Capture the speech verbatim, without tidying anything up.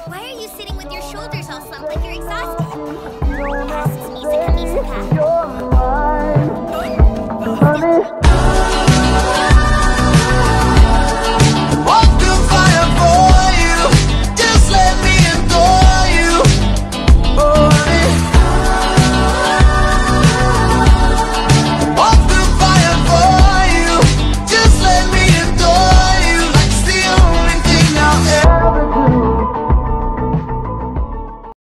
Why are you sitting with your shoulders all slumped like you're exhausted? Pass this music, Amizuka.